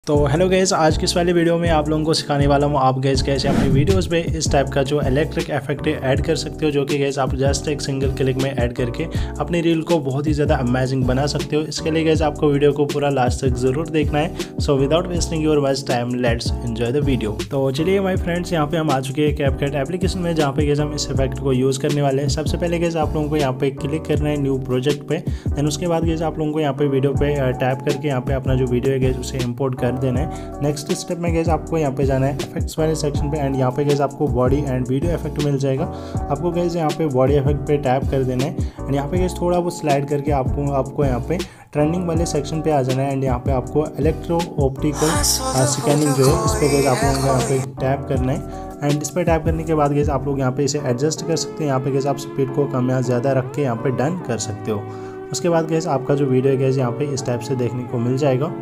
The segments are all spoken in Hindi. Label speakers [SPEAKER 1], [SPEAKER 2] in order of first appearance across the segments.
[SPEAKER 1] तो हेलो गैस, आज की इस वाली वीडियो में आप लोगों को सिखाने वाला हूँ आप गैस कैसे अपनी वीडियोस पे इस टाइप का जो इलेक्ट्रिक इफेक्ट ऐड कर सकते हो, जो कि गैस आप जस्ट एक सिंगल क्लिक में ऐड करके अपनी रील को बहुत ही ज़्यादा अमेजिंग बना सकते हो। इसके लिए गैस आपको वीडियो को पूरा लास्ट तक ज़रूर देखना है। So without wasting your much time, let's enjoy the video. तो चलिए माय फ्रेंड्स, यहाँ पे हम आ चुके हैं कैपकट एप्लीकेशन में, जहाँ पे गैस हम इस इफेक्ट को यूज़ करने वाले हैं। सबसे पहले गैस आप लोगों को यहाँ पे क्लिक करना है न्यू प्रोजेक्ट पे। देन उसके बाद गैस आप लोगों को यहाँ पे वीडियो पे टैप करके यहाँ पे अपना जो वीडियो है गैस उसे इंपोर्ट कर देना है। नेक्स्ट स्टेप में गैस आपको यहाँ पे जाना है इफेक्ट्स वाले सेक्शन पे, एंड यहाँ पे गैस आपको बॉडी एंड वीडियो इफेक्ट मिल जाएगा। आपको गैस यहाँ पे बॉडी इफेक्ट पे टैप कर देना है, एंड यहाँ पे गैस थोड़ा वो स्लाइड करके आपको यहाँ पे ट्रेंडिंग वाले सेक्शन पे आ जाना है। एंड यहाँ पे आपको इलेक्ट्रो ऑप्टिकल स्कैनिंग जो है इस पर गैस आप लोगों को यहाँ पे टैप करना है। एंड इस पर टैप करने के बाद गैस आप लोग यहाँ पे इसे एडजस्ट कर सकते हैं। यहाँ पे गैस आप स्पीड को कम या ज़्यादा रख के यहाँ पे डन कर सकते हो। उसके बाद गैस आपका जो वीडियो है गैस यहाँ पे इस टाइप से देखने को मिल जाएगा।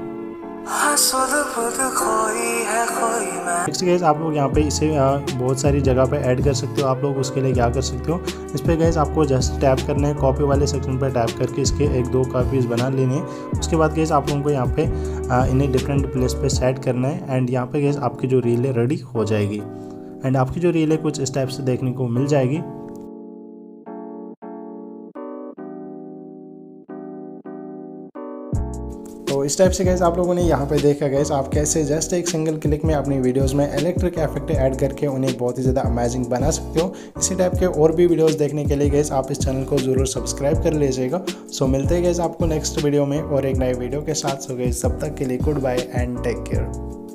[SPEAKER 1] नेक्स्ट गैस आप लोग यहाँ पे इसे बहुत सारी जगह पे ऐड कर सकते हो। आप लोग उसके लिए क्या कर सकते हो, इस पर गैस आपको जस्ट टैप करना है, कॉपी वाले सेक्शन पर टैप करके इसके एक दो कॉपीज बना लेने हैं। उसके बाद गैस आप लोगों को यहाँ पे इन्हें डिफरेंट प्लेस पे सेट करना है, एंड यहाँ पे गैस आपकी जो रील है रेडी हो जाएगी। एंड आपकी जो रील है कुछ इस टाइप से देखने को मिल जाएगी। तो इस टाइप से गैस आप लोगों ने यहाँ पे देखा गैस आप कैसे जस्ट एक सिंगल क्लिक में अपनी वीडियोस में इलेक्ट्रिक इफेक्ट ऐड करके उन्हें बहुत ही ज़्यादा अमेजिंग बना सकते हो। इसी टाइप के और भी वीडियोस देखने के लिए गैस आप इस चैनल को ज़रूर सब्सक्राइब कर लीजिएगा। सो मिलते हैं गैस आपको नेक्स्ट वीडियो में और एक नए वीडियो के साथ। सो गैस तब तक के लिए good bye and take care.